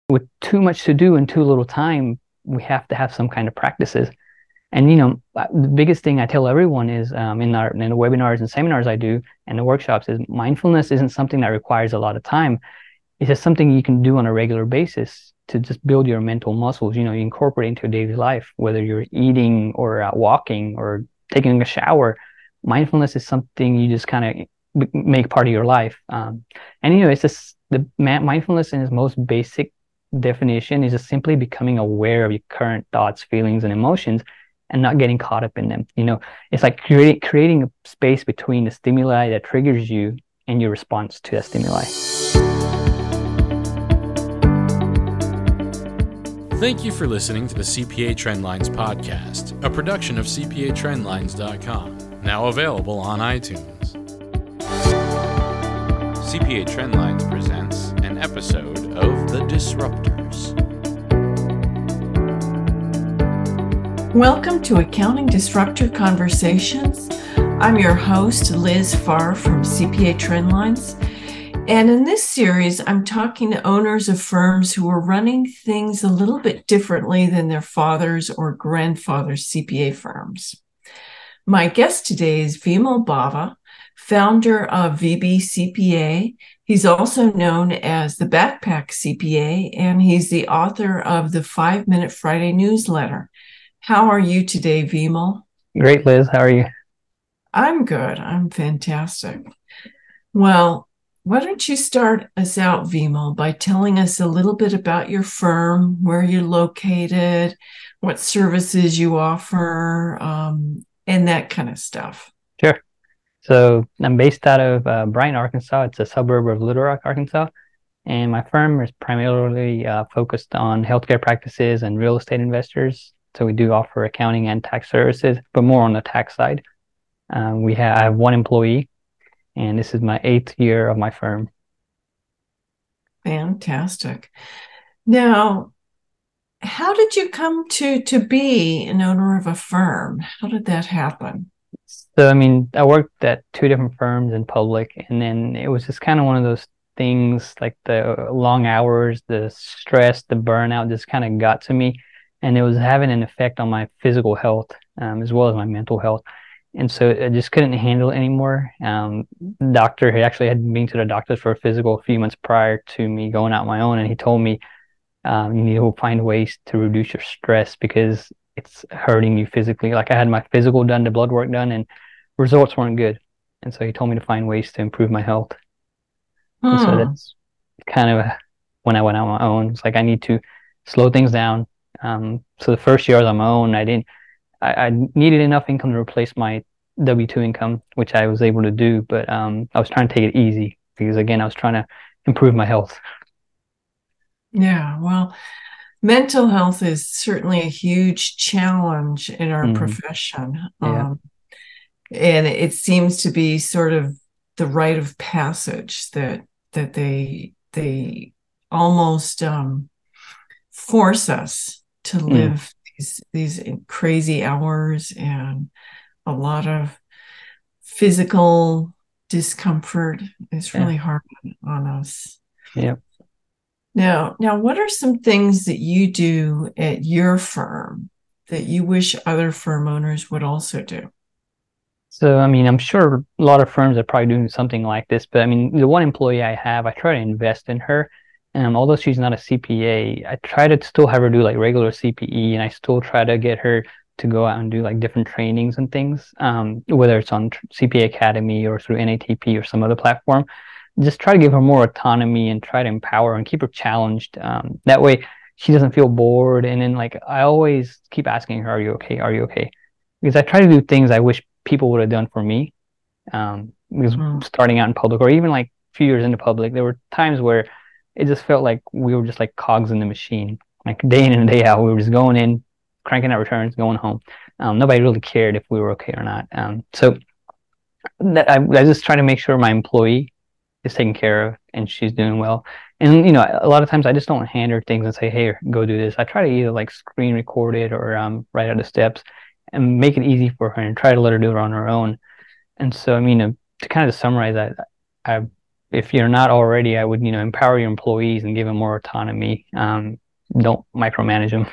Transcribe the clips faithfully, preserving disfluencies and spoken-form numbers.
with too much to do and too little time, we have to have some kind of practices. And, you know, the biggest thing I tell everyone is um, in our in the webinars and seminars I do and the workshops is mindfulness isn't something that requires a lot of time. It's just something you can do on a regular basis to just build your mental muscles. You know, you incorporate into your daily life, whether you're eating or uh, walking or taking a shower. Mindfulness is something you just kind of make part of your life. Um, and, you know, it's just the mindfulness in its most basic definition is just simply becoming aware of your current thoughts, feelings, and emotions and not getting caught up in them. You know, it's like creating creating a space between the stimuli that triggers you and your response to that stimuli. Thank you for listening to the C P A Trendlines podcast, a production of C P A trendlines dot com, now available on iTunes. C P A Trendlines presents an episode of The Disruptors. Welcome to Accounting Disruptor Conversations. I'm your host, Liz Farr from C P A Trendlines. And in this series, I'm talking to owners of firms who are running things a little bit differently than their fathers or grandfathers' C P A firms. My guest today is Vimal Bava, founder of V B C P A. He's also known as the Backpack C P A, and he's the author of the Five Minute Friday newsletter. How are you today, Vimal? Great, Liz. How are you? I'm good. I'm fantastic. Well, why don't you start us out, Vimal, by telling us a little bit about your firm, where you're located, what services you offer, um, and that kind of stuff. Sure. So I'm based out of uh, Bryan, Arkansas. It's a suburb of Little Rock, Arkansas. And my firm is primarily uh, focused on healthcare practices and real estate investors. So we do offer accounting and tax services, but more on the tax side. Uh, we have I have one employee, and this is my eighth year of my firm. Fantastic. Now, how did you come to to be an owner of a firm? How did that happen? So, I mean, I worked at two different firms in public, and then it was just kind of one of those things, like the long hours, the stress, the burnout just kind of got to me, and it was having an effect on my physical health um, as well as my mental health. And so I just couldn't handle it anymore. Um, the doctor had actually had been to the doctor for a physical a few months prior to me going out on my own, and he told me um, you need to find ways to reduce your stress because it's hurting you physically. Like I had my physical done, the blood work done, and results weren't good. And so he told me to find ways to improve my health. Hmm. And so that's kind of when I went out on my own. It's like I need to slow things down. Um, so the first year I was on my own, I didn't. I, I needed enough income to replace my W two income, which I was able to do, but um, I was trying to take it easy because, again, I was trying to improve my health. Yeah, well, mental health is certainly a huge challenge in our mm. profession. Yeah. Um, and it seems to be sort of the rite of passage that that they they almost um, force us to live mm. these these crazy hours and a lot of physical discomfort. It's really yeah. hard on us. Yeah. Now, now, what are some things that you do at your firm that you wish other firm owners would also do? So, I mean, I'm sure a lot of firms are probably doing something like this, but I mean, the one employee I have, I try to invest in her. Um, although she's not a C P A, I try to still have her do like regular C P E, and I still try to get her to go out and do like different trainings and things, um, whether it's on C P A Academy or through N A T P or some other platform. Just try to give her more autonomy and try to empower her and keep her challenged. Um, that way she doesn't feel bored. And then like I always keep asking her, are you okay? Are you okay? Because I try to do things I wish people would have done for me. Um, because mm. starting out in public or even like a few years into public, there were times where it just felt like we were just like cogs in the machine. Like day in and day out, we were just going in, cranking out returns, going home. Um, nobody really cared if we were okay or not. Um, so that I, I just try to make sure my employee is taken care of and she's doing well. And, you know, a lot of times I just don't hand her things and say, hey, go do this. I try to either like screen record it or um, write out the steps and make it easy for her and try to let her do it on her own. And so, I mean, to, to kind of summarize that, I if you're not already, I would, you know, empower your employees and give them more autonomy. Um, don't micromanage them.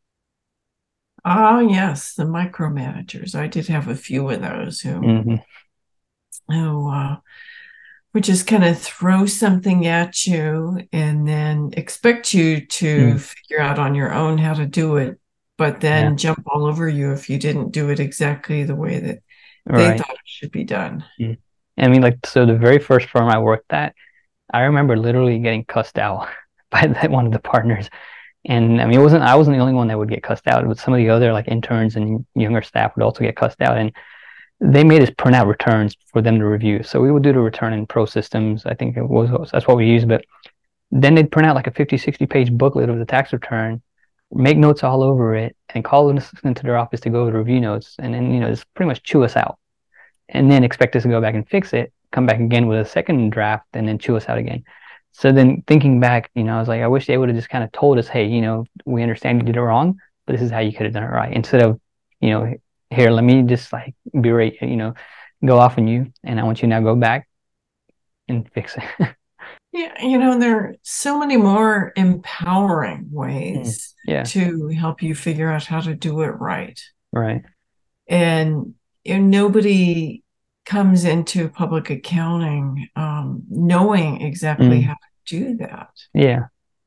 Ah, yes, the micromanagers. I did have a few of those who, Mm-hmm. who uh, would just kind of throw something at you and then expect you to Mm. figure out on your own how to do it, but Yeah. then jump all over you if you didn't do it exactly the way that they Right. thought it should be done. Mm. I mean, like, so the very first firm I worked at, I remember literally getting cussed out by that one of the partners. And I mean, it wasn't, I wasn't the only one that would get cussed out, but some of the other like interns and younger staff would also get cussed out. And they made us print out returns for them to review. So we would do the return in Pro Systems. I think it was, that's what we used. But then they'd print out like a fifty, sixty page booklet of the tax return, make notes all over it, and call an assistant to their office to go over the review notes. And then, you know, just pretty much chew us out. And then expect us to go back and fix it, come back again with a second draft, and then chew us out again. So then thinking back, you know, I was like, I wish they would have just kind of told us, hey, you know, we understand you did it wrong, but this is how you could have done it right. Instead of, you know, here, let me just like berate, you know, go off on you, and I want you now go back and fix it. Yeah, you know, there are so many more empowering Mm. ways Yeah, to help you figure out how to do it right. right. And you know, nobody comes into public accounting um, knowing exactly Mm. how to do that. Yeah.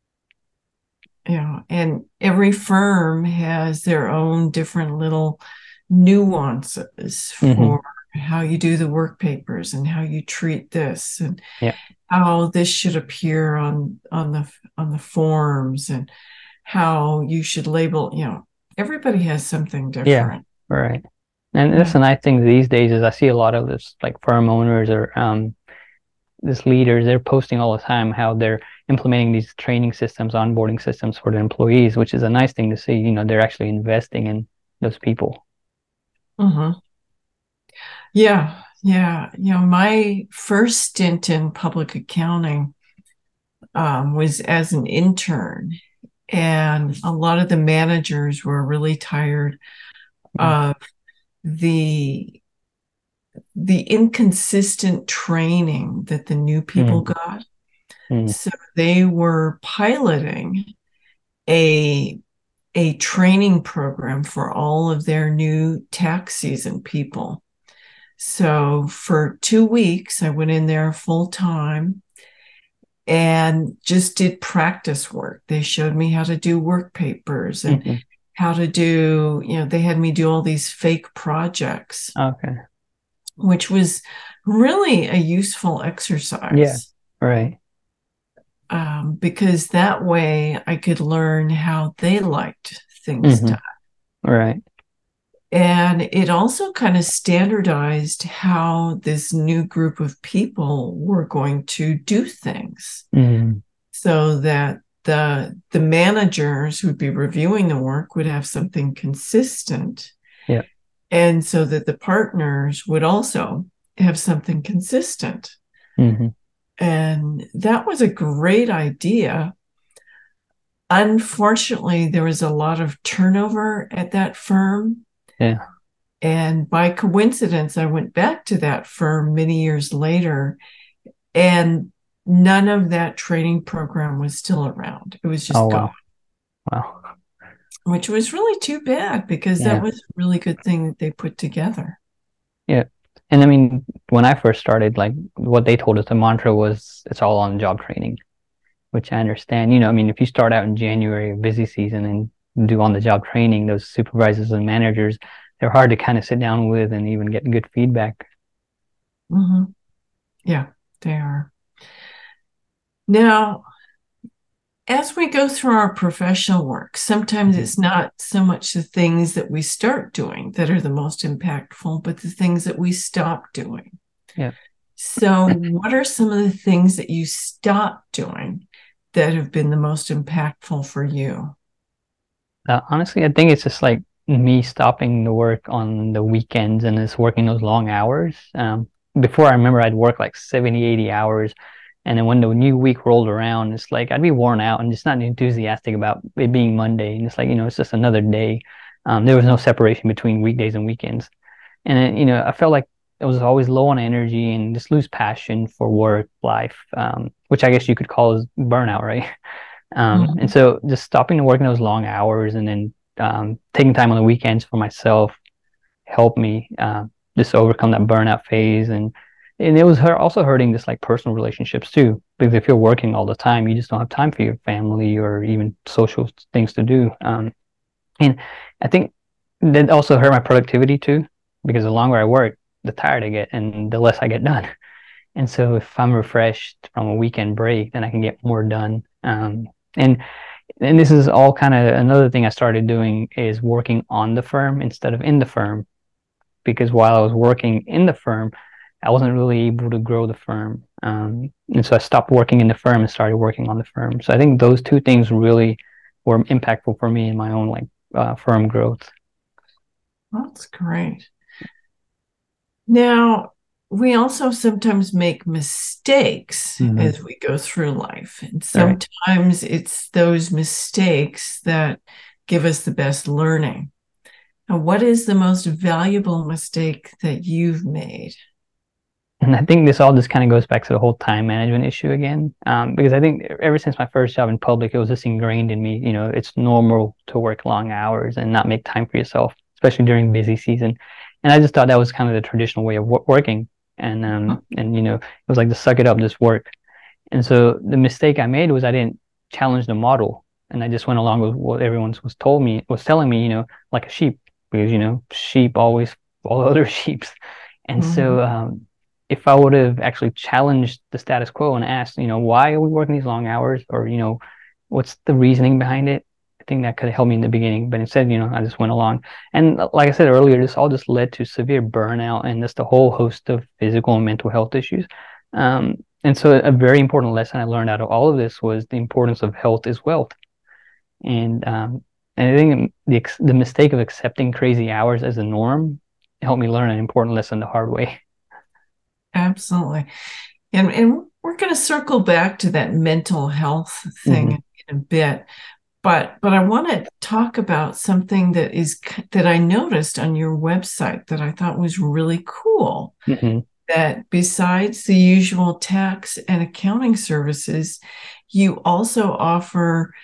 You know, and every firm has their own different little nuances hmm for how you do the work papers and how you treat this and Yeah. how this should appear on on the on the forms and how you should label. You know, everybody has something Yeah. different. Right. And Yeah. that's the nice thing these days is I see a lot of this like firm owners or um this leaders, they're posting all the time how they're implementing these training systems, onboarding systems for the employees, which is a nice thing to see. You know, they're actually investing in those people. Mhm. Yeah, yeah. You know, my first stint in public accounting um, was as an intern, and a lot of the managers were really tired Mm. of the the inconsistent training that the new people Mm. got. Mm. So they were piloting a a training program for all of their new tax season people. So for two weeks, I went in there full time and just did practice work. They showed me how to do work papers and hmm how to do, you know, they had me do all these fake projects, Okay. which was really a useful Yeah. exercise. Right. Um, because that way I could learn how they liked things hmm done. Right. And it also kind of standardized how this new group of people were going to do things Mm. so that the the managers who'd be reviewing the work would have something consistent. Yeah. And so that the partners would also have something consistent. hmm And that was a great idea. Unfortunately, there was a lot of turnover at that firm. Yeah. And by coincidence, I went back to that firm many years later, and none of that training program was still around. It was just Oh, gone, wow. Wow. which was really too bad because that Yeah. was a really good thing that they put together. Yeah. And I mean, when I first started, like what they told us, the mantra was it's all on job training, which I understand. You know, I mean, if you start out in January, busy season, and do on the job training, those supervisors and managers, they're hard to kind of sit down with and even get good feedback. Mm-hmm. Yeah, they are. Now, as we go through our professional work, sometimes Mhm. it's not so much the things that we start doing that are the most impactful, but the things that we stop doing. Yeah. So, what are some of the things that you stopped doing that have been the most impactful for you? Uh, honestly, I think it's just like me stopping the work on the weekends and just working those long hours. Um, before I remember I'd work like seventy, eighty hours. And then when the new week rolled around, it's like I'd be worn out and just not enthusiastic about it being Monday. And it's like, you know, it's just another day. Um, there was no separation between weekdays and weekends. And then, you know, I felt like I was always low on energy and just lose passion for work life, um, which I guess you could call as burnout, right? Um, and Mhm. so just stopping to work in those long hours and then um, taking time on the weekends for myself helped me uh, just overcome that burnout phase. And and it was her also hurting just like personal relationships too, because if you're working all the time, you just don't have time for your family or even social things to do. Um, and I think that also hurt my productivity too, because the longer I work, the tired I get and the less I get done. And so if I'm refreshed from a weekend break, then I can get more done. Um, and and this is all kind of another thing I started doing is working on the firm instead of in the firm, because while I was working in the firm, I wasn't really able to grow the firm. Um, and so I stopped working in the firm and started working on the firm. So I think those two things really were impactful for me in my own like uh, firm growth. That's great. Now, we also sometimes make mistakes Mm-hmm. as we go through life. And Right. sometimes it's those mistakes that give us the best learning. Now, what is the most valuable mistake that you've made? And I think this all just kind of goes back to the whole time management issue again. Um, because I think ever since my first job in public, it was just ingrained in me. You know, it's normal to work long hours and not make time for yourself, especially during busy season. And I just thought that was kind of the traditional way of w- working. And um, and you know, it was like to suck it up, just work. And so the mistake I made was I didn't challenge the model, and I just went along with what everyone was told me was telling me, you know, like a sheep, because you know sheep always follow other sheep. And Mhm. so um, if I would have actually challenged the status quo and asked, you know, why are we working these long hours, or you know, what's the reasoning behind it? I think that could have helped me in the beginning, but instead, you know, I just went along. And like I said earlier, this all just led to severe burnout and just a whole host of physical and mental health issues. Um, and so a very important lesson I learned out of all of this was the importance of health is wealth. And um, and I think the the mistake of accepting crazy hours as a norm helped me learn an important lesson the hard way. Absolutely. And, and we're going to circle back to that mental health thing Mm-hmm. in a bit. But but I want to talk about something that is that I noticed on your website that I thought was really cool. Mm-hmm. That besides the usual tax and accounting services, you also offer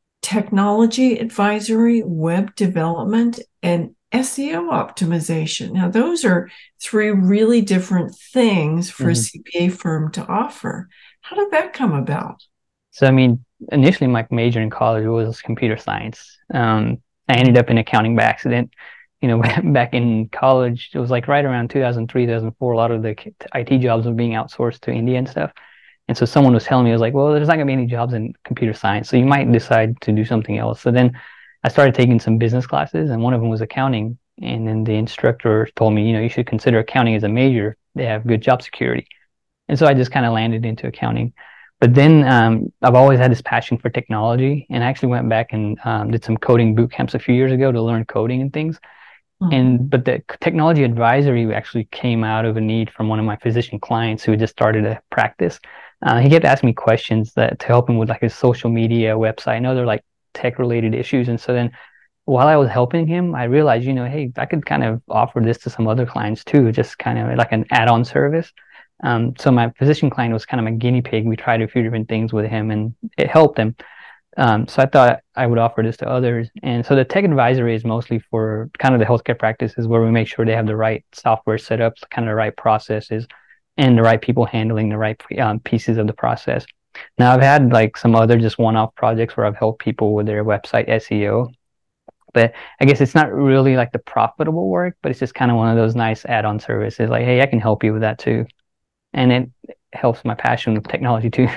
technology advisory, web development, and S E O optimization. Now, those are three really different things for a Mm-hmm. C P A firm to offer. How did that come about? So I mean, initially my major in college was computer science. Um, I ended up in accounting by accident. You know, back in college, it was like right around two thousand three, two thousand four, a lot of the I T jobs were being outsourced to India and stuff. And so someone was telling me, I was like, well, there's not going to be any jobs in computer science. So you might decide to do something else. So then I started taking some business classes, and one of them was accounting. And then the instructor told me, you know, you should consider accounting as a major. They have good job security. And so I just kind of landed into accounting. But then um, I've always had this passion for technology, and I actually went back and um, did some coding boot camps a few years ago to learn coding and things. Hmm. And but the technology advisory actually came out of a need from one of my physician clients who had just started a practice. Uh, he kept asking me questions that to help him with like his social media website. I know they're like tech related issues, and so then while I was helping him, I realized, you know, hey, I could kind of offer this to some other clients too, just kind of like an add-on service. Um, so my physician client was kind of my guinea pig. We tried a few different things with him, and it helped him. Um, so I thought I would offer this to others. And so the tech advisory is mostly for kind of the healthcare practices where we make sure they have the right software set up, kind of the right processes, and the right people handling the right um, pieces of the process. Now I've had like some other just one-off projects where I've helped people with their website S E O, but I guess it's not really like the profitable work, but it's just kind of one of those nice add-on services. Like, hey, I can help you with that too, and it helps my passion with technology too.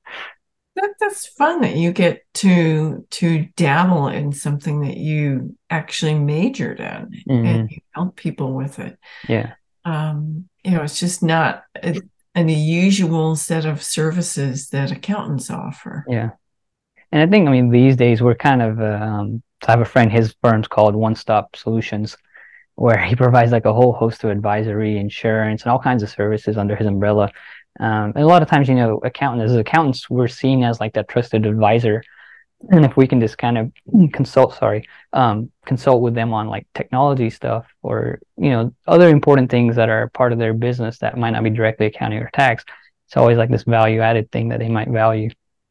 That, that's fun that you get to to dabble in something that you actually majored in and Hmm. you help people with it. Yeah, Um, you know, it's just not a, an usual set of services that accountants offer. yeah. And I think, I mean, these days we're kind of, um, I have a friend, his firm's called One Stop Solutions, where he provides like a whole host of advisory, insurance, and all kinds of services under his umbrella. Um, and a lot of times, you know, accountants, as accountants, we're seen as like that trusted advisor. And if we can just kind of consult, sorry, um, consult with them on like technology stuff or, you know, other important things that are part of their business that might not be directly accounting or tax, it's always like this value added thing that they might value.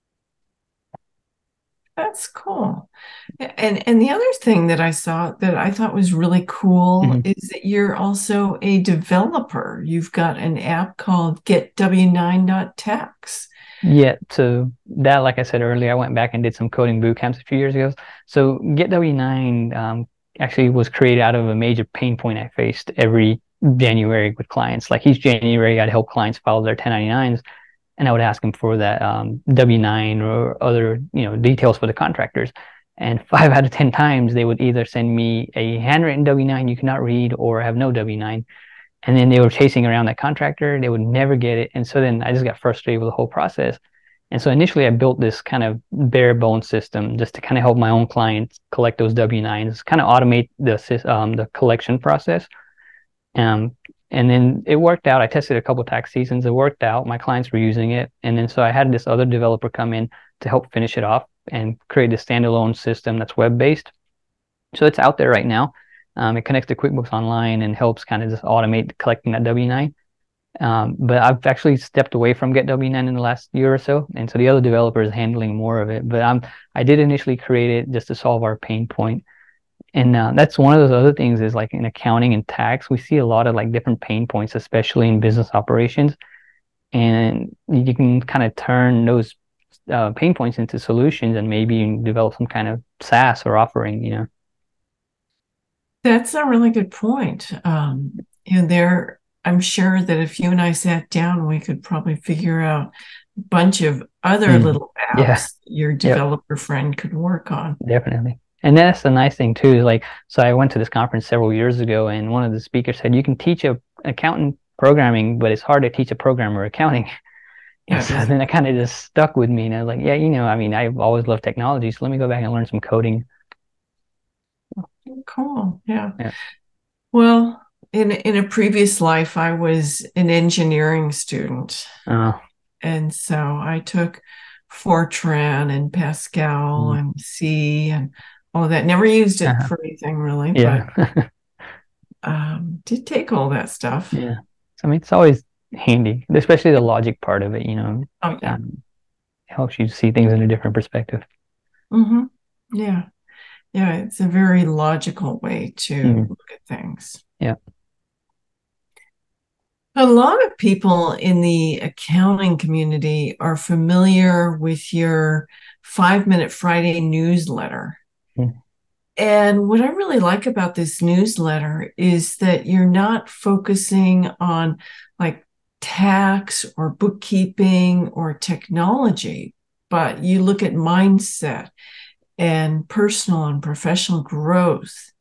That's cool. And and the other thing that I saw that I thought was really cool Mm-hmm. is that you're also a developer. You've got an app called get w nine dot tax. Yeah, so that, like I said earlier, I went back and did some coding boot camps a few years ago. So Get W nine um, actually was created out of a major pain point I faced every January with clients. Like each January, I'd help clients file their ten ninety-nines, and I would ask them for that um, W nine or other, you know, details for the contractors. And five out of ten times, they would either send me a handwritten W nine you cannot read or have no W nine. And then they were chasing around that contractor. They would never get it. And so then I just got frustrated with the whole process. And so initially I built this kind of bare bone system just to kind of help my own clients collect those W nines, kind of automate the um, the collection process. Um, and then it worked out. I tested a couple of tax seasons. It worked out. My clients were using it. And then so I had this other developer come in to help finish it off and create a standalone system that's web-based. So it's out there right now. Um, it connects to QuickBooks Online and helps kind of just automate collecting that W nine. Um, but I've actually stepped away from Get W nine in the last year or so, and so the other developer is handling more of it. But I'm I did initially create it just to solve our pain point, and uh, that's one of those other things is like in accounting and tax, we see a lot of like different pain points, especially in business operations, and you can kind of turn those uh, pain points into solutions, and maybe you can develop some kind of SaaS or offering, you know. That's a really good point. Um, you know, there, I'm sure that if you and I sat down, we could probably figure out a bunch of other mm. little apps yeah. your developer yep. friend could work on. Definitely. And that's the nice thing too, is like, so I went to this conference several years ago, and one of the speakers said, you can teach a accountant programming, but it's hard to teach a programmer accounting. And yeah, so then it kind of just stuck with me. And I was like, yeah, you know, I mean, I've always loved technology, so let me go back and learn some coding. Cool. Yeah. yeah. Well, in in a previous life, I was an engineering student. Oh. And so I took Fortran and Pascal mm. and C and all of that. Never used it uh-huh. for anything really, yeah. but um, did take all that stuff. Yeah. So, I mean, it's always handy, especially the logic part of it, you know. Oh, yeah. Um, it helps you see things in a different perspective. Mm-hmm. Yeah. Yeah, it's a very logical way to mm. look at things. Yeah. A lot of people in the accounting community are familiar with your Five Minute Friday newsletter. Mm. And what I really like about this newsletter is that you're not focusing on like tax or bookkeeping or technology, but you look at mindset and personal and professional growth.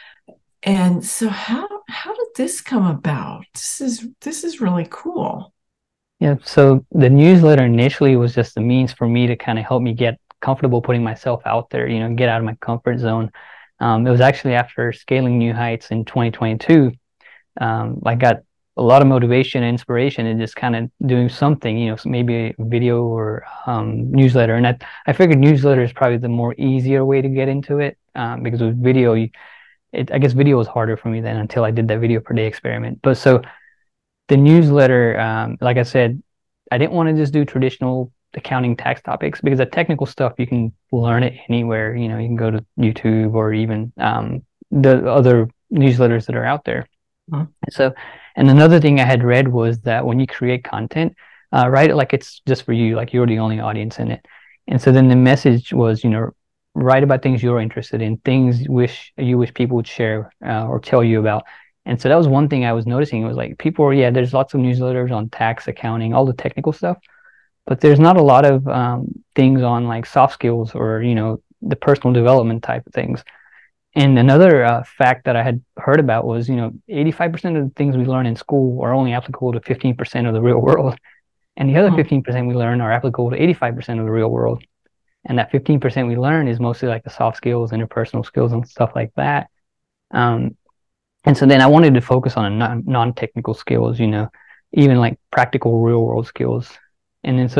And so how how did this come about? This is this is really cool. Yeah, so the newsletter initially was just a means for me to kind of help me get comfortable putting myself out there, you know, get out of my comfort zone. Um, it was actually after scaling new heights in twenty twenty-two, um, I got a lot of motivation and inspiration and just kind of doing something, you know, maybe a video or um, newsletter. And I, I figured newsletter is probably the more easier way to get into it um, because with video, you, it, I guess video was harder for me then until I did that video per day experiment. But so the newsletter, um, like I said, I didn't want to just do traditional accounting tax topics because the technical stuff, you can learn it anywhere. You know, you can go to YouTube or even um, the other newsletters that are out there. Mm-hmm. So, and another thing I had read was that when you create content, uh, write it like it's just for you, like you're the only audience in it. And so then the message was, you know, write about things you're interested in, things you wish you wish people would share uh, or tell you about. And so that was one thing I was noticing. It was like people, yeah, there's lots of newsletters on tax, accounting, all the technical stuff, but there's not a lot of um, things on like soft skills or, you know, the personal development type of things. And another uh, fact that I had heard about was, you know, eighty-five percent of the things we learn in school are only applicable to fifteen percent of the real world. And the other fifteen percent we learn are applicable to eighty-five percent of the real world. And that fifteen percent we learn is mostly like the soft skills, interpersonal skills and stuff like that. Um, and so then I wanted to focus on non- non-technical skills, you know, even like practical real world skills. And then so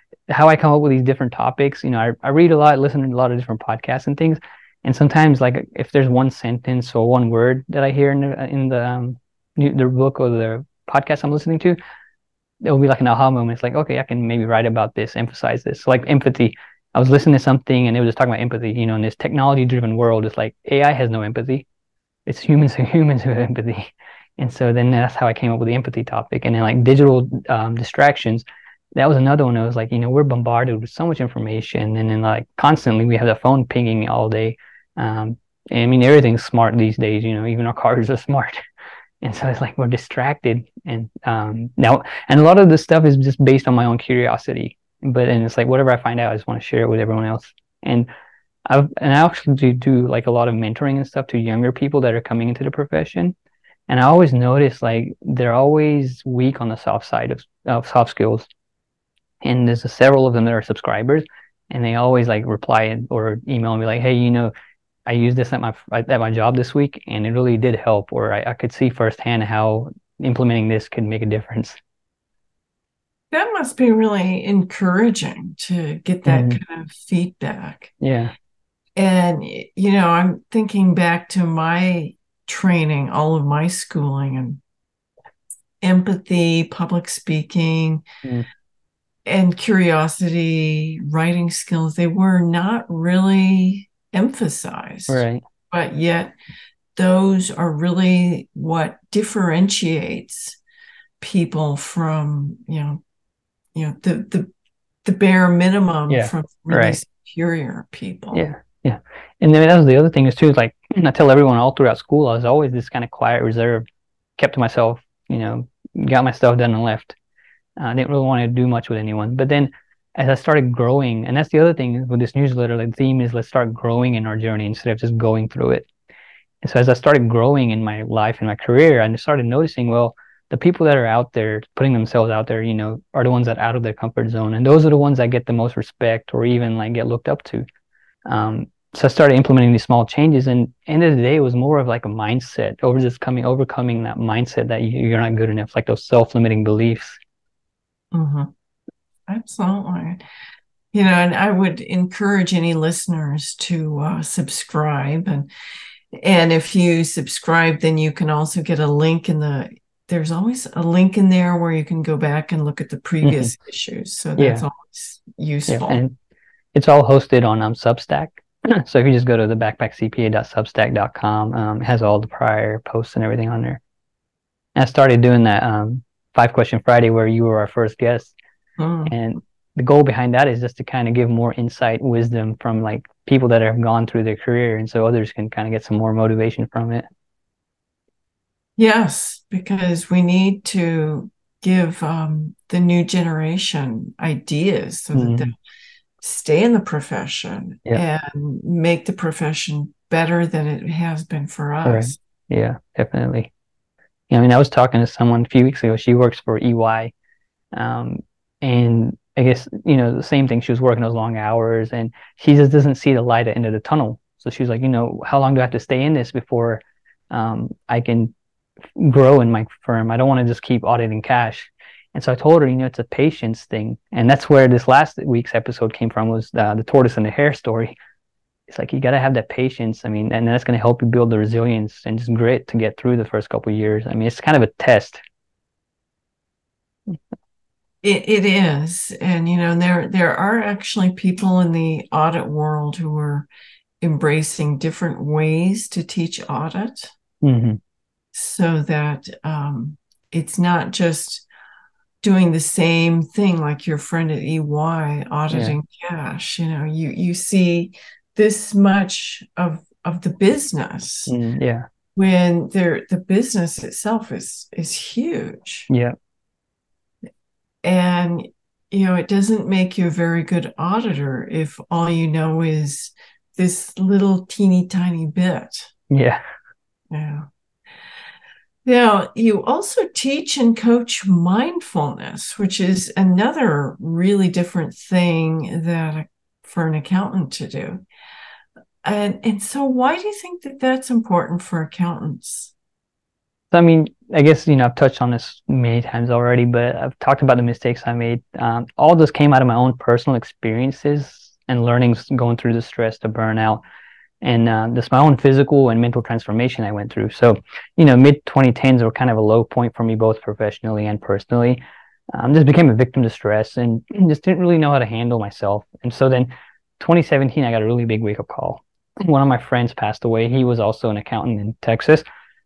how I come up with these different topics, you know, I, I read a lot, listen to a lot of different podcasts and things. And sometimes like if there's one sentence or one word that I hear in the in the um the book or the podcast I'm listening to, it'll be like an aha moment. It's like, okay, I can maybe write about this, emphasize this. So like empathy. I was listening to something and it was just talking about empathy, you know, in this technology driven world, it's like A I has no empathy. It's humans and humans who have empathy. And so then that's how I came up with the empathy topic. And then like digital um, distractions, that was another one. I was like, you know, we're bombarded with so much information, and then like constantly we have the phone pinging all day. Um, and I mean, everything's smart these days, you know, even our cars are smart. And so it's like we're distracted. And um, now, and a lot of this stuff is just based on my own curiosity. But and it's like whatever I find out, I just want to share it with everyone else. And I've and I actually do, do like a lot of mentoring and stuff to younger people that are coming into the profession. And I always notice like they're always weak on the soft side of, of soft skills. And there's a, several of them that are subscribers, and they always like reply or email me like, hey, you know, I used this at my at my job this week, and it really did help, or I, I could see firsthand how implementing this could make a difference. That must be really encouraging to get that Mm-hmm. kind of feedback. Yeah. And, you know, I'm thinking back to my training, all of my schooling and empathy, public speaking, Mm. and curiosity, writing skills. They were not really emphasized, Right. but yet those are really what differentiates people from, you know, you know, the the the bare minimum Yeah. from really Right. superior people. Yeah. Yeah. And then that was the other thing is too, is like I tell everyone all throughout school, I was always this kind of quiet, reserved, kept to myself, you know, got my stuff done and left. Uh, I didn't really want to do much with anyone. But then as I started growing, and that's the other thing with this newsletter, like the theme is let's start growing in our journey instead of just going through it. And so as I started growing in my life and my career, I just started noticing, well, the people that are out there putting themselves out there, you know, are the ones that are out of their comfort zone. And those are the ones that get the most respect or even like get looked up to. Um, so I started implementing these small changes, and end of the day, it was more of like a mindset over just coming, overcoming that mindset that you, you're not good enough, like those self-limiting beliefs. Mm-hmm. Absolutely. You know, and I would encourage any listeners to uh, subscribe. And and if you subscribe, then you can also get a link in the, there's always a link in there where you can go back and look at the previous Mm-hmm. issues. So that's Yeah. always useful. Yeah. And it's all hosted on um, Substack. So if you just go to the backpack c p a dot substack dot com, um, it has all the prior posts and everything on there. And I started doing that um, Five Question Friday where you were our first guest. Mm. And the goal behind that is just to kind of give more insight, wisdom from like people that have gone through their career. And so others can kind of get some more motivation from it. Yes, because we need to give um, the new generation ideas so that Mm-hmm. they stay in the profession Yeah. and make the profession better than it has been for Right. us. Yeah, definitely. Yeah, I mean, I was talking to someone a few weeks ago. She works for E Y. Um, and I guess, you know, the same thing. She was working those long hours and she just doesn't see the light at the end of the tunnel. So she's like, you know, how long do I have to stay in this before um, I can grow in my firm? I don't want to just keep auditing cash. And so I told her, you know, it's a patience thing. And that's where this last week's episode came from, was the, the tortoise and the hare story. It's like you got to have that patience. I mean, and that's going to help you build the resilience and just grit to get through the first couple of years. I mean, it's kind of a test. It, it is. And, you know, there, there are actually people in the audit world who are embracing different ways to teach audit. Mm-hmm. So that um, it's not just doing the same thing like your friend at E Y auditing yeah. cash. You know, you you see this much of of the business. Mm, yeah. When there the business itself is is huge. Yeah. And you know, it doesn't make you a very good auditor if all you know is this little teeny tiny bit. Yeah. Yeah. Now, you also teach and coach mindfulness, which is another really different thing that for an accountant to do. And, and so why do you think that that's important for accountants? So, I mean, I guess, you know, I've touched on this many times already, but I've talked about the mistakes I made. Um, all this came out of my own personal experiences and learnings going through the stress, the burnout, and uh, this my own physical and mental transformation I went through. So, you know, mid twenty tens were kind of a low point for me, both professionally and personally. Um, just became a victim to stress and just didn't really know how to handle myself. And so then twenty seventeen, I got a really big wake up call. One of my friends passed away. He was also an accountant in Texas.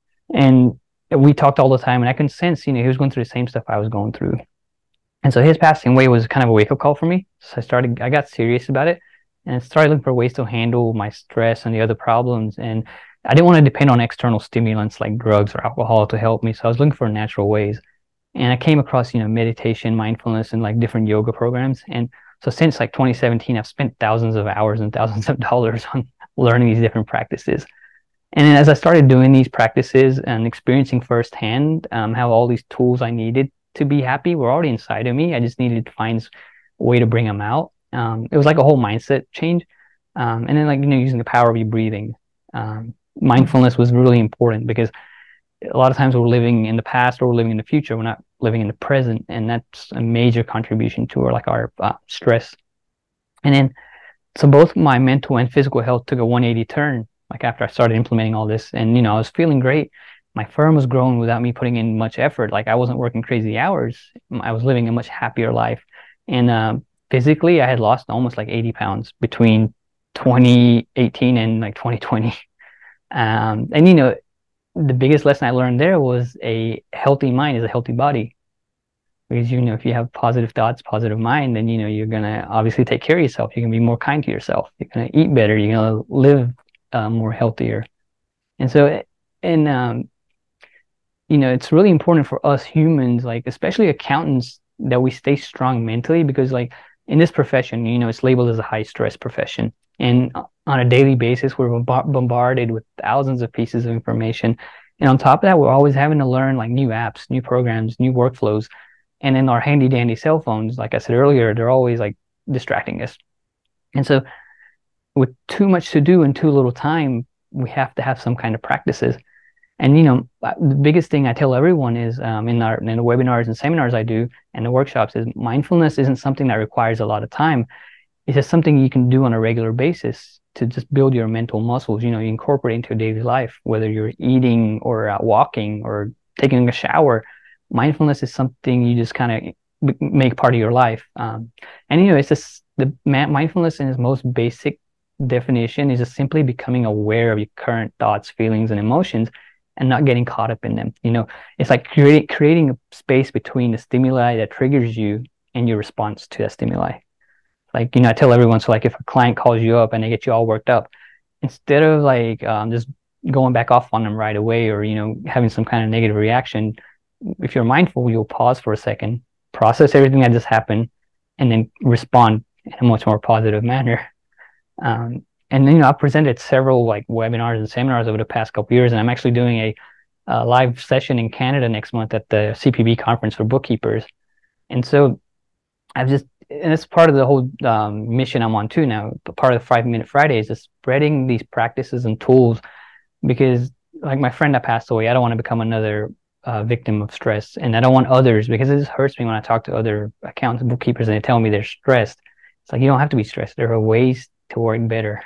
And we talked all the time, and I could sense, you know, he was going through the same stuff I was going through. And so his passing away was kind of a wake up call for me. So I started, I got serious about it and started looking for ways to handle my stress and the other problems. And I didn't want to depend on external stimulants like drugs or alcohol to help me. So I was looking for natural ways. And I came across, you know, meditation, mindfulness, and like different yoga programs. And so since like twenty seventeen, I've spent thousands of hours and thousands of dollars on learning these different practices. And then as I started doing these practices and experiencing firsthand um, how all these tools I needed to be happy were already inside of me, I just needed to find a way to bring them out. Um, it was like a whole mindset change. Um, and then like, you know, using the power of your breathing. Um, mindfulness was really important because a lot of times we're living in the past or we're living in the future. We're not living in the present. And that's a major contribution to our, like our uh, stress. And then, so both my mental and physical health took a one eighty turn like after I started implementing all this. And, you know, I was feeling great. My firm was growing without me putting in much effort. Like I wasn't working crazy hours. I was living a much happier life. And um, physically, I had lost almost like eighty pounds between twenty eighteen and like twenty twenty. Um, and, you know, the biggest lesson I learned there was a healthy mind is a healthy body. Because, you know, if you have positive thoughts, positive mind, then, you know, you're going to obviously take care of yourself. You can be more kind to yourself. You're going to eat better. You're going to live uh, more healthier. And so, and, um, you know, it's really important for us humans, like, especially accountants, that we stay strong mentally because, like, in this profession, you know, it's labeled as a high stress profession. And on a daily basis, we're bombarded with thousands of pieces of information. And on top of that, we're always having to learn like new apps, new programs, new workflows. And then our handy dandy cell phones, like I said earlier, they're always like distracting us. And so with too much to do and too little time, we have to have some kind of practices. And, you know, the biggest thing I tell everyone is um, in our in the webinars and seminars I do and the workshops is mindfulness isn't something that requires a lot of time. It's just something you can do on a regular basis to just build your mental muscles. You know, you incorporate into your daily life, whether you're eating or uh, walking or taking a shower. Mindfulness is something you just kind of make part of your life. Um, and, you know, it's just the mindfulness in its most basic definition is just simply becoming aware of your current thoughts, feelings, and emotions and not getting caught up in them. You know, it's like creating creating a space between the stimuli that triggers you and your response to that stimuli. Like, you know, I tell everyone, so like if a client calls you up and they get you all worked up, instead of like um, just going back off on them right away or, you know, having some kind of negative reaction, if you're mindful, you'll pause for a second, process everything that just happened, and then respond in a much more positive manner. Um, and then, you know, I've presented several like webinars and seminars over the past couple of years, and I'm actually doing a, a live session in Canada next month at the C P B conference for bookkeepers. And so I've just, and it's part of the whole um, mission I'm on too now, but part of the Five Minute Fridays is spreading these practices and tools because like my friend that passed away, I don't want to become another uh, victim of stress. And I don't want others, because it just hurts me when I talk to other accountants and bookkeepers and they tell me they're stressed. It's like, you don't have to be stressed. There are ways to work better.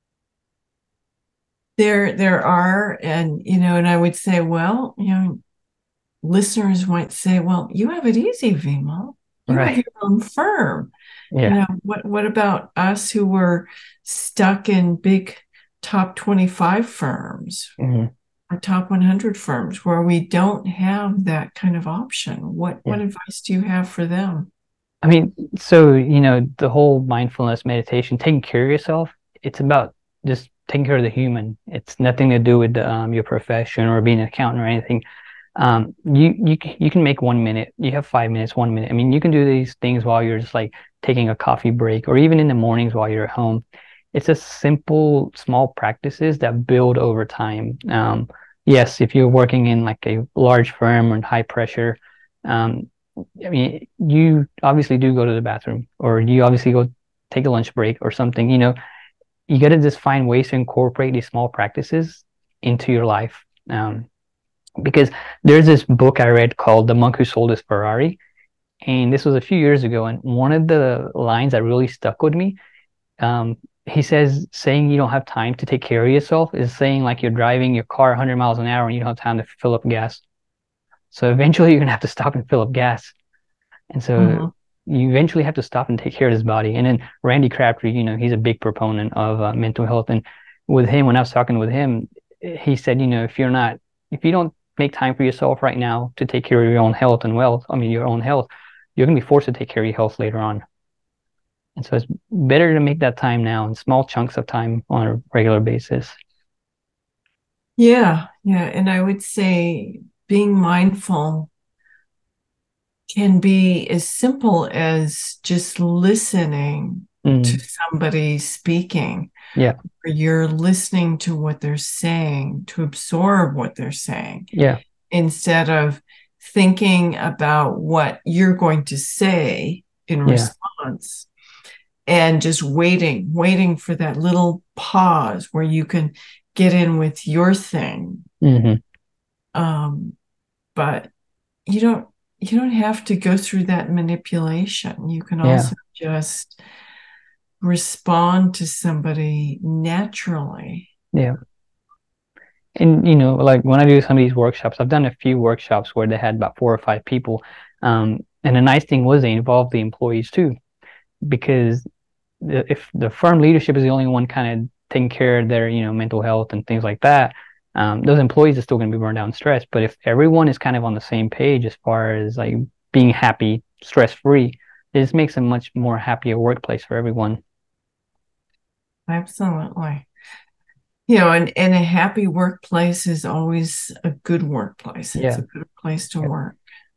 There, there are, and, you know, and I would say, well, you know, listeners might say, well, you have it easy, Vimal. You Right. have your own firm. Yeah. You know, what, what about us who were stuck in big top twenty-five firms Mm-hmm. or top one hundred firms where we don't have that kind of option? What, Yeah. what advice do you have for them? I mean, so, you know, the whole mindfulness meditation, taking care of yourself, it's about just taking care of the human. It's nothing to do with um, your profession or being an accountant or anything. Um, you, you, you can make one minute, you have five minutes, one minute. I mean, you can do these things while you're just like taking a coffee break or even in the mornings while you're at home. It's just simple, small practices that build over time. Um, yes, if you're working in like a large firm or high pressure, um, I mean, you obviously do go to the bathroom or you obviously go take a lunch break or something, you know, you got to just find ways to incorporate these small practices into your life. Um, because there's this book I read called The Monk Who Sold His Ferrari. And this was a few years ago. And one of the lines that really stuck with me, um, he says, saying you don't have time to take care of yourself is saying like you're driving your car one hundred miles an hour and you don't have time to fill up gas. So eventually you're going to have to stop and fill up gas. And so mm-hmm. you eventually have to stop and take care of this body. And then Randy Crabtree, you know, he's a big proponent of uh, mental health. And with him, when I was talking with him, he said, you know, if you're not, if you don't make time for yourself right now to take care of your own health and wealth, I mean, your own health, you're going to be forced to take care of your health later on. And so it's better to make that time now in small chunks of time on a regular basis. Yeah, yeah. And I would say being mindful can be as simple as just listening mm. to somebody speaking. Yeah. Or you're listening to what they're saying, to absorb what they're saying. Yeah. Instead of thinking about what you're going to say in yeah. response, and just waiting, waiting for that little pause where you can get in with your thing. Mm-hmm. Um, but you don't, you don't have to go through that manipulation. You can also yeah. just respond to somebody naturally. Yeah. And, you know, like when I do some of these workshops, I've done a few workshops where they had about four or five people. Um, and the nice thing was they involved the employees too, because the, if the firm leadership is the only one kind of taking care of their, you know, mental health and things like that, um, those employees are still going to be burned out and stressed. But if everyone is kind of on the same page as far as like being happy, stress-free, it just makes a much more happier workplace for everyone. Absolutely. You know, and, and a happy workplace is always a good workplace. It's yeah. a good place to yeah. work.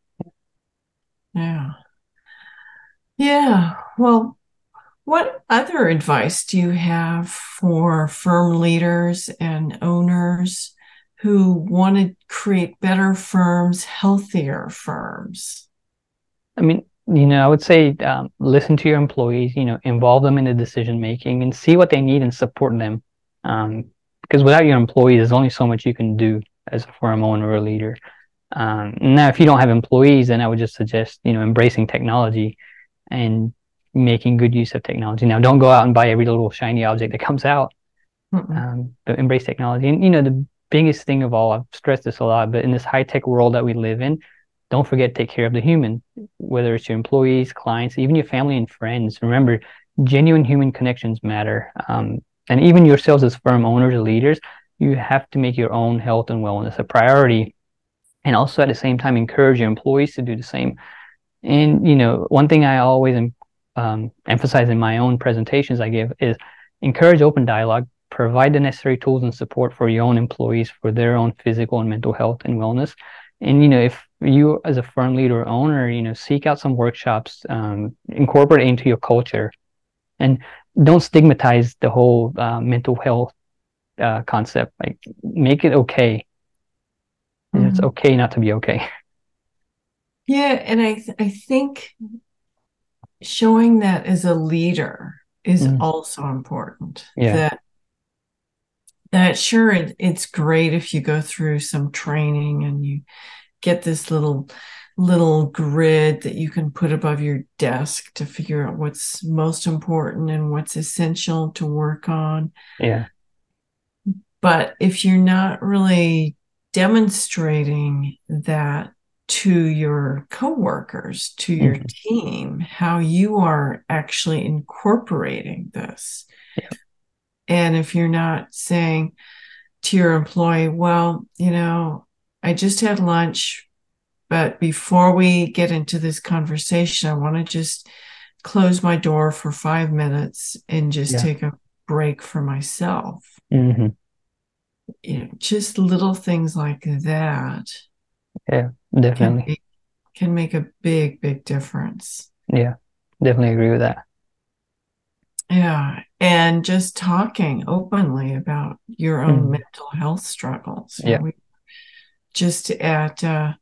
Yeah. Yeah. Well, what other advice do you have for firm leaders and owners who want to create better firms, healthier firms? I mean, you know, I would say um, listen to your employees, you know, involve them in the decision making and see what they need and support them. Um, because without your employees, there's only so much you can do as a firm owner or a leader. Um, now, if you don't have employees, then I would just suggest, you know, embracing technology and making good use of technology. Now, don't go out and buy every little shiny object that comes out, um, but embrace technology. And, you know, the biggest thing of all, I've stressed this a lot, but in this high-tech world that we live in, don't forget to take care of the human, whether it's your employees, clients, even your family and friends. Remember, genuine human connections matter. Um, and even yourselves as firm owners or leaders, you have to make your own health and wellness a priority. And also at the same time, encourage your employees to do the same. And, you know, one thing I always am Um, emphasize in my own presentations I give is encourage open dialogue, provide the necessary tools and support for your own employees for their own physical and mental health and wellness. And, you know, if you as a firm leader or owner, you know, seek out some workshops, um, incorporate it into your culture, and don't stigmatize the whole uh, mental health uh, concept. Like, make it okay. Mm-hmm. It's okay not to be okay. Yeah, and I th- I think showing that as a leader is mm. also important. Yeah. That that sure it, it's great if you go through some training and you get this little little grid that you can put above your desk to figure out what's most important and what's essential to work on. Yeah. But if you're not really demonstrating that to your coworkers, to your mm-hmm. team, how you are actually incorporating this. Yeah. And if you're not saying to your employee, well, you know, I just had lunch, but before we get into this conversation, I want to just close my door for five minutes and just yeah. take a break for myself. Mm-hmm. You know, just little things like that. Yeah, definitely. Can, be, can make a big, big difference. Yeah, definitely agree with that. Yeah, and just talking openly about your own mm. mental health struggles. Yeah. You know, we, just at uh,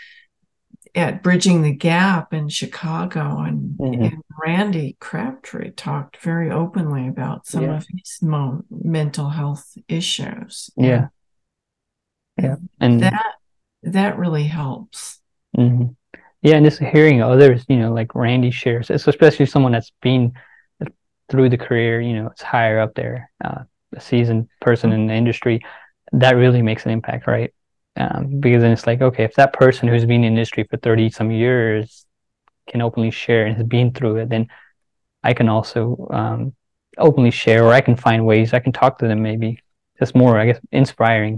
at Bridging the Gap in Chicago, and, mm-hmm. and Randy Crabtree talked very openly about some yeah. of his mo- mental health issues. Yeah. And yeah. And that that really helps. Mm-hmm. Yeah, and just hearing others, you know, like Randy shares, especially someone that's been through the career, you know, it's higher up there, uh, a seasoned person in the industry, that really makes an impact, right? Um, because then it's like, okay, if that person who's been in the industry for thirty some years can openly share and has been through it, then I can also um, openly share, or I can find ways I can talk to them, maybe just more, I guess, inspiring.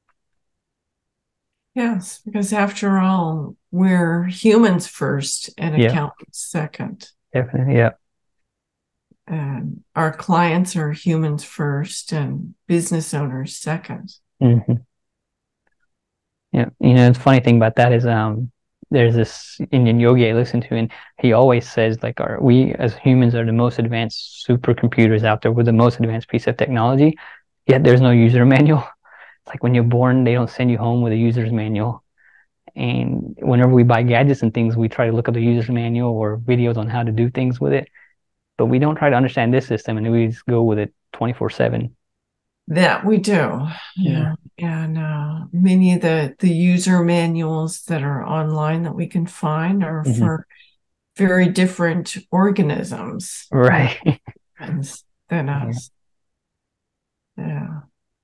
Yes, because after all, we're humans first and Yeah, accountants second. definitely. Yeah. And our clients are humans first and business owners second. Mm-hmm. Yeah. You know, the funny thing about that is um there's this Indian yogi I listen to, and he always says like our we as humans are the most advanced supercomputers out there with the most advanced piece of technology, yet there's no user manual. It's like when you're born, they don't send you home with a user's manual. And whenever we buy gadgets and things, we try to look at the user's manual or videos on how to do things with it. But we don't try to understand this system, and we just go with it twenty-four seven. That we do. Yeah. And uh, many of the, the user manuals that are online that we can find are Mm-hmm. for very different organisms. Right. Than us. Yeah. yeah.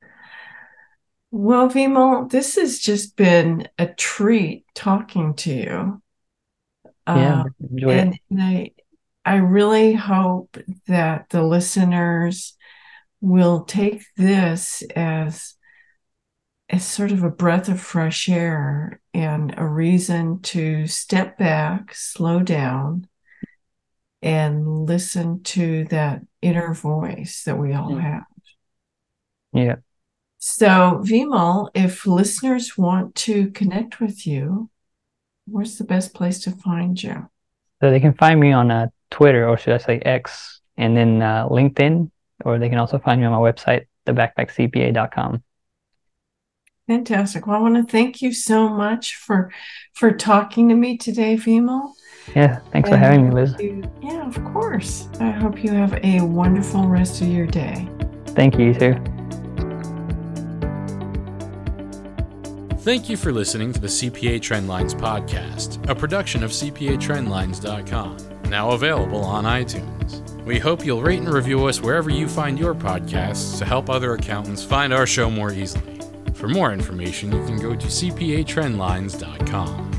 Well, Vimal, this has just been a treat talking to you. Yeah, Uh, enjoy and, it. and I, I really hope that the listeners will take this as as sort of a breath of fresh air and a reason to step back, slow down, and listen to that inner voice that we all have. Yeah. So, Vimal, if listeners want to connect with you, where's the best place to find you? So they can find me on uh, Twitter, or should I say X, and then uh, LinkedIn, or they can also find me on my website, the backpack c p a dot com. Fantastic. Well, I want to thank you so much for for talking to me today, Vimal. Yeah, thanks and for having me, Liz. You, yeah, of course. I hope you have a wonderful rest of your day. Thank you, you too. Thank you for listening to the C P A Trendlines podcast, a production of c p a trendlines dot com, now available on iTunes. We hope you'll rate and review us wherever you find your podcasts to help other accountants find our show more easily. For more information, you can go to c p a trendlines dot com.